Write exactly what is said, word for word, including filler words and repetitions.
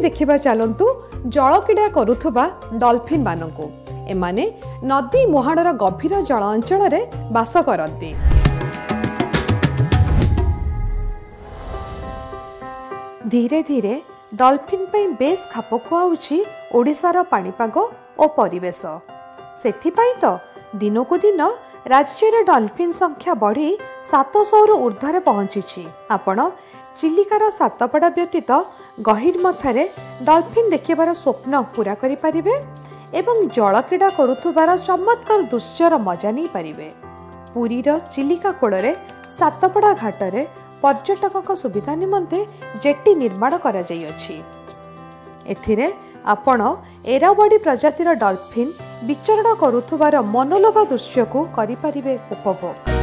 देखिबा चलंतु जलक्रीड़ा करुथुबा डॉल्फिन मानकु। एमाने नदी मुहाणर गभीर जल अंचल रे बास करती। धीरे धीरे डॉल्फिन पे बेस खाप खुआउछि ओडिशार पाणीपाग और परिवेश। सेथिपाई तो दिनकु दिन राज्य रे डॉल्फिन संख्या बढ़ी सात सौ रु ऊर्ध्वर पहुंची। आपण चिलिकार सातपड़ा व्यतीत गहिरमथारे डॉल्फिन देखिबार स्वप्न पूरा करि परिबे एवं जलक्रीड़ा करुथुबार चमत्कार दृश्यर मजा नहीं पारिबे। पुरीर चिलिका कोଳରେ सातपड़ा घाटरे पर्यटक सुविधा निमंते जेटी निर्माण करा जाई अछि। एथिरे आपण एरावाड़ी प्रजातिर डॉल्फिन विचरण करुथुबार मनोलोभा दृश्य को करि परिबे उपभोग।